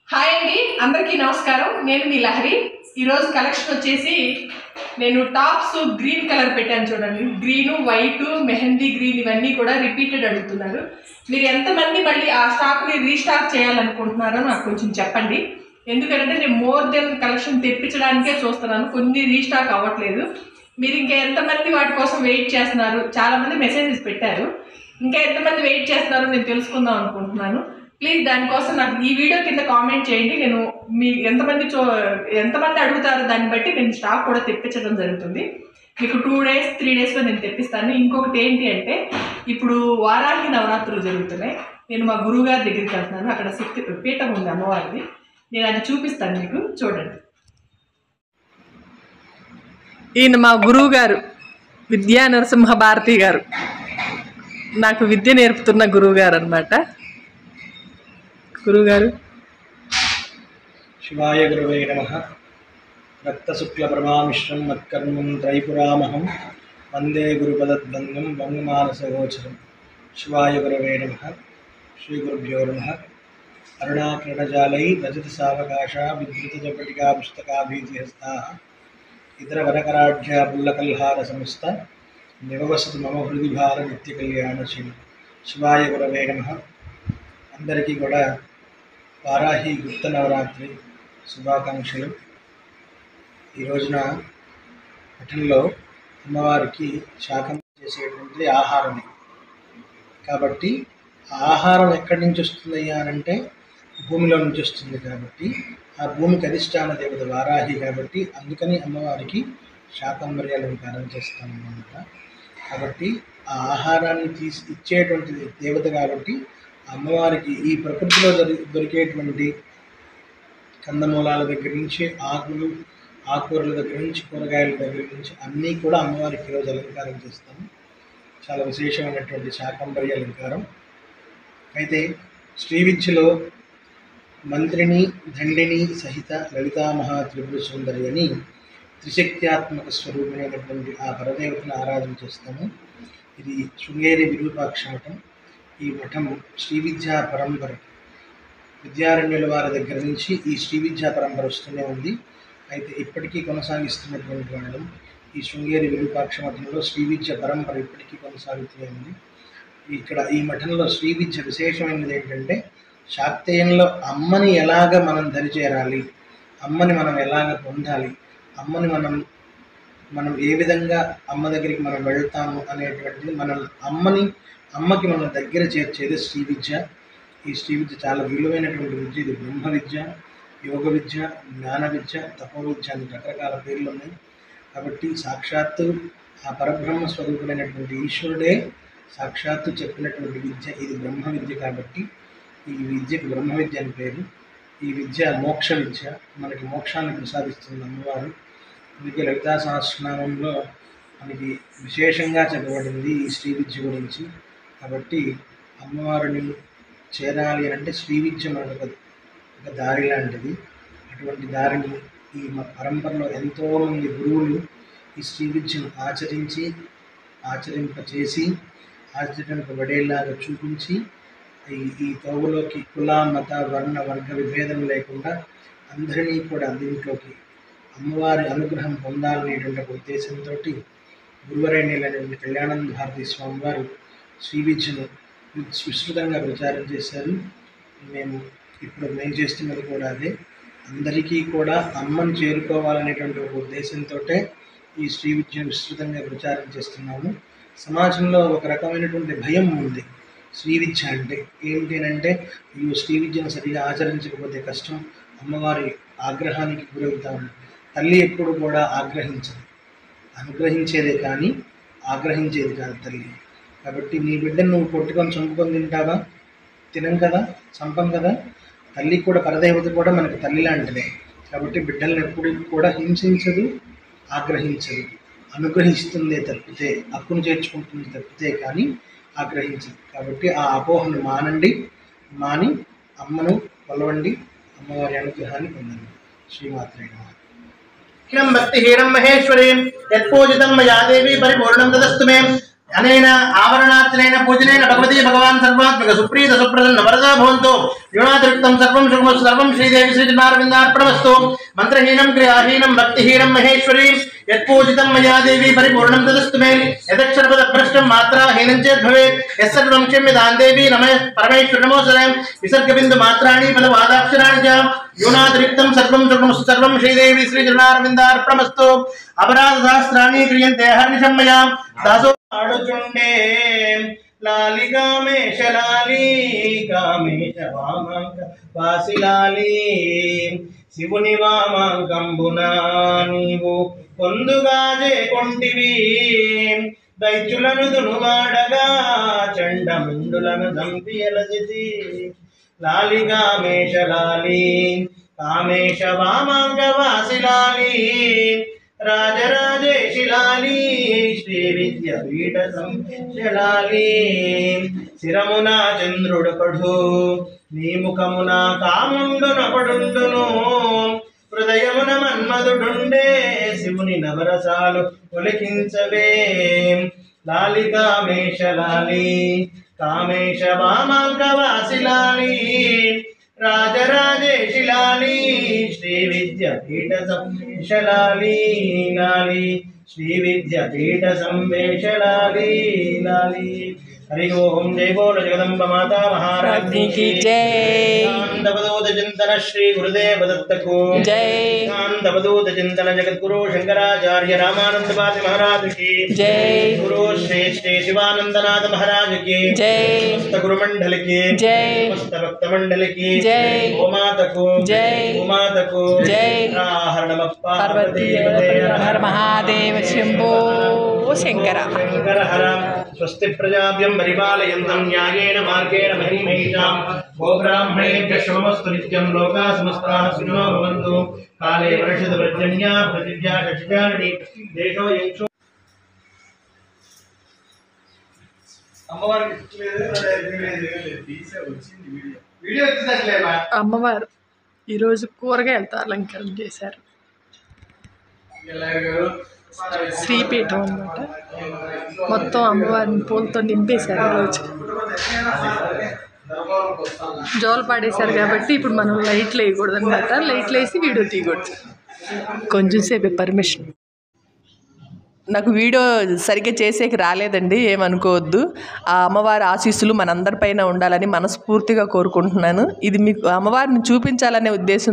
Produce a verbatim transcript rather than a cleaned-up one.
Hi అండి, అందరికీ నమస్కారం. నేను మీ లహరి. ఈరోజు కలెక్షన్ వచ్చేసి నేను టాప్స్ గ్రీన్ కలర్ పెట్టాను చూడండి. గ్రీను, వైట్, మెహందీ గ్రీన్ ఇవన్నీ కూడా రిపీటెడ్ అడుగుతున్నారు. మీరు ఎంతమంది మళ్ళీ ఆ స్టాక్ని రీస్టాక్ చేయాలనుకుంటున్నారో నాకు కొంచెం చెప్పండి. ఎందుకంటే నేను మోర్ దెన్ కలెక్షన్ తెప్పించడానికే చూస్తున్నాను, కొన్ని రీస్టాక్ అవ్వట్లేదు. మీరు ఇంకా ఎంతమంది వాటి కోసం వెయిట్ చేస్తున్నారు? చాలామంది మెసేజెస్ పెట్టారు. ఇంకా ఎంతమంది వెయిట్ చేస్తున్నారో నేను తెలుసుకుందాం అనుకుంటున్నాను. ప్లీజ్ దానికోసం నాకు ఈ వీడియో కింద కామెంట్ చేయండి. నేను మీ ఎంతమంది చో ఎంతమంది అడుగుతారో దాన్ని బట్టి నేను స్టాక్ కూడా తెప్పించడం జరుగుతుంది. మీకు టూ డేస్ త్రీ డేస్లో నేను తెప్పిస్తాను. ఇంకొకటి ఏంటి అంటే, ఇప్పుడు వారాహి నవరాత్రులు జరుగుతున్నాయి. నేను మా గురువు గారి దగ్గరికి వెళ్తున్నాను. అక్కడ శక్తి పీఠం ఉంది అమ్మవారిది. నేను అది చూపిస్తాను మీకు, చూడండి. ఈయన మా గురువు గారు విద్యా నరసింహ భారతి గారు, నాకు విద్య నేర్పుతున్న గురువు గారు అనమాట. గురుగారు శివాయ గురవే నమః. రక్తశుక్లప్రభామిశ్రం మత్కర్మం త్రైపురామహం వందే గురుపదద్వంద్వం వంగమానసగోచరం. శివాయ గురవే నమః. శ్రీ గురుభ్యో నమః. అరుణాకిరణజాలై రజత సావకాశ విద్యుతజపటికా పుస్తకాభీతిహస్తా ఇతర వరకరాఢ్య పుల్లకల్హార సంస్థ నివవసతు మమ హృది భార నిత్య కళ్యాణశీల. శివాయ గురవే నమః. అందరికీ కూడా వారాహి గుప్త నవరాత్రి శుభాకాంక్షలు. ఈ రోజున పఠంలో అమ్మవారికి శాకం చేసేటువంటి ఆహారమే కాబట్టి, ఆహారం ఎక్కడి నుంచి వస్తుందయ్యా అంటే భూమిలో నుంచి వస్తుంది. కాబట్టి ఆ భూమికి అధిష్టాన దేవత వారాహి కాబట్టి అందుకని అమ్మవారికి శాకంబరి అలంకారం చేస్తామన్నమాట. కాబట్టి ఆ ఆహారాన్ని తీసి ఇచ్చేటువంటి దేవత కాబట్టి అమ్మవారికి ఈ ప్రకృతిలో దొరి దొరికేటువంటి కందమూలాల దగ్గర నుంచి ఆకులు ఆకుకూరల దగ్గర నుంచి కూరగాయల దగ్గర నుంచి అన్నీ కూడా అమ్మవారికి ఈరోజు అలంకారం చేస్తాము. చాలా విశేషమైనటువంటి శాకంబరి అలంకారం. అయితే శ్రీ విద్యలో మంత్రిని దండిని సహిత లలితామహా త్రిపుర సుందరి అని త్రిశక్త్యాత్మక స్వరూపమైనటువంటి ఆ పరదేవతను ఆరాధన చేస్తాము. ఇది శృంగేరి విరూపాక్ష మఠం. ఈ మఠం శ్రీ విద్యా పరంపర, విద్యారణ్యుల వారి దగ్గర నుంచి ఈ శ్రీ విద్యా పరంపర వస్తూనే ఉంది. అయితే ఇప్పటికీ కొనసాగిస్తున్నటువంటి వాళ్ళం ఈ శృంగేరి విరూపాక్ష మఠంలో శ్రీ విద్య పరంపర ఇప్పటికీ కొనసాగుతూనే ఉంది. ఇక్కడ ఈ మఠంలో శ్రీ విద్య విశేషమైనది ఏంటంటే, శాక్తేయంలో అమ్మని ఎలాగ మనం దరిచేరాలి, అమ్మని మనం ఎలాగ పొందాలి, అమ్మని మనం మనం ఏ విధంగా అమ్మ దగ్గరికి మనం వెళ్తాము అనేటువంటిది, మన అమ్మని అమ్మకి మన దగ్గర చేర్చేది శ్రీ విద్య. ఈ శ్రీ విద్య చాలా విలువైనటువంటి విద్య. ఇది బ్రహ్మ విద్య, యోగ విద్య, జ్ఞాన విద్య, తపో విద్య అని రకరకాల పేర్లు ఉన్నాయి. కాబట్టి సాక్షాత్తు ఆ పరబ్రహ్మ స్వరూపుడైనటువంటి ఈశ్వరుడే సాక్షాత్తు చెప్పినటువంటి విద్య ఇది బ్రహ్మ విద్య. కాబట్టి ఈ విద్యకు బ్రహ్మ విద్య అని పేరు. ఈ విద్య మోక్ష విద్య, మనకి మోక్షాన్ని ప్రసాదిస్తుంది అమ్మవారు. అందుకే లలితా సహస్రనామంలో మనకి విశేషంగా చెప్పబడింది ఈ శ్రీ విద్య గురించి. కాబట్టి అమ్మవారిని చేరాలి అని అంటే శ్రీ విద్య మనకు ఒక దారి లాంటిది. అటువంటి దారిని ఈ పరంపరలో ఎంతోమంది గురువులు ఈ శ్రీ విద్యను ఆచరించి ఆచరింపచేసి ఆచరింపబడేలాగా చూపించి ఈ ఈ తోవలోకి కుల మత వర్ణ వర్గ విభేదం లేకుండా అందరినీ కూడా దీంట్లోకి అమ్మవారి అనుగ్రహం పొందాలనేటువంటి ఒక ఉద్దేశంతో గురువరేణ్యులైనటువంటి కళ్యాణానంద భారతీ స్వామి వారు శ్రీ విద్యను విస్తృతంగా ప్రచారం చేశారు. మేము ఇప్పుడు మేము చేస్తున్నది కూడా అదే. అందరికీ కూడా అమ్మను చేరుకోవాలనేటువంటి ఒక ఉద్దేశంతో ఈ శ్రీ విద్యను విస్తృతంగా ప్రచారం చేస్తున్నాము. సమాజంలో ఒక రకమైనటువంటి భయం ఉంది శ్రీ విద్య అంటే. ఏంటి అంటే, ఈ శ్రీ విద్యను సరిగా ఆచరించకపోతే కష్టం, అమ్మవారి ఆగ్రహానికి గురవుతాము. తల్లి ఎప్పుడు కూడా ఆగ్రహించదు, అనుగ్రహించేదే కానీ ఆగ్రహించేది కాదు తల్లి. కాబట్టి నీ బిడ్డను నువ్వు కొట్టుకొని చంపుకొని తింటావా? తినం కదా, చంపం కదా. తల్లి కూడా, పరదేవత కూడా మనకి తల్లి లాంటిదే. కాబట్టి బిడ్డలను ఎప్పుడు కూడా హింసించదు, ఆగ్రహించదు, అనుగ్రహిస్తుందే తప్పితే, హక్కును చేర్చుకుంటుంది తప్పితే కానీ ఆగ్రహించదు. కాబట్టి ఆ అపోహను మానండి, మాని అమ్మను కొలవండి, అమ్మవారి అనుగ్రహాన్ని పొందండి. శ్రీమాత్రే నమః. భక్తిహీనం మహేశ్వరీం యత్పూజితం మయా దేవి పరిపూర్ణం తదస్తు మే. अनेन आवरणार्चनेन पूजनेन भगवती भगवान् सर्वात्मक सुप्रीत सुप्रसन्न वरदा भवन्तु योनातिरिक्तं सर्वं सुखं सर्वं श्रीदेवी श्रीचरणारविन्दार्पणमस्तु मंत्रहीनं क्रियाहीनं भक्तिहीनं महेश्वरी यत्पूजितं मया देवी परिपूर्णं तदस्तु मे यदक्षरपदभ्रष्टं मात्राहीनं चेत् भवेत् यस्सर्वं क्षम्यतां देवी नमः परमेश्वर नमोऽस्तुते विसर्गबिन्दु मात्राणि पदवादाक्षराणि च योनातिरिक्तं सर्वं सुखं सर्वं श्रीदेवी श्रीचरणारविन्दार्पणमस्तु अपराधशास्त्राणि क्रियन्ते हर्निशं मया दासो आडुचुंडे लाली कामेश लाली कामेश वामांक वासिलाली शिवुनि वामांకంబునా నీవు పొందుగాజే కొంటివి దైత్యులను దునుమాడగా చండముండులను దంపియలజితి లాలి కామేశ లాలి కామేశ వామాంక వాసిలాలి राजराजेशि लाली श्री विद्यापीठ संशलाली शिरमुना चंद्रुड पढ़ु नी मुखमुना कामुंडुन पडुंडुनु हृदयमुन मन्मधुडुंडे शिवुनि नवरसालु ఒలికించవే लाली कामेश लाली कामेश वामांक वासिलाली राजराजेशि लाली श्री विद्यापीठ संवेशलाली लाली श्री विद्यापीठ संवेशलाली लाली हरि ओम जय बोल जगदम्ब माता महारानी की जय। शांतवदूत चिंतन श्री गुरुदेव दत्त को जय। शांतवदूत चिंतन जगद्गुरु शंकराचार्य रामानंद पाद महाराज की जय। गुरु श्री श्री शिवानंदनाथ महाराज की जय। समस्त गुरु मंडल की जय। समस्त भक्त मंडल की जय। गोमाता को जय। गोमाता को जय। हर नमः पार्वती हर महादेव शंभो शंकर शंकर हर स्वस्ति प्रजाभ्यं परिपालयन्तं न्यायेन मार्गेण महिमैषां गोब्राह्मणेभ्यः शुभमस्तु नित्यं लोकाः समस्ताः सुखिनो भवन्तु काले वर्षतु पर्जन्या पृथिव्या शशिचारिणी देशो यक्षो అమ్మవారు ఈరోజు కూరగాయలతో అలంకరణ చేశారు. శ్రీపీఠం అన్నమాట. మొత్తం అమ్మవారిని పూలతో నింపేశారు. ఈరోజు జోలు పాడేశారు కాబట్టి ఇప్పుడు మనం లైట్లు వేయకూడదు అనమాట. లైట్లు వేసి వీడియో తీయకూడదు. కొంచెం సేపు పర్మిషన్. నాకు వీడియో సరిగ్గా చేసేకి రాలేదండి, ఏమనుకోవద్దు. ఆ అమ్మవారి ఆశీస్సులు మనందరిపైన ఉండాలని మనస్ఫూర్తిగా కోరుకుంటున్నాను. ఇది మీకు అమ్మవారిని చూపించాలనే ఉద్దేశం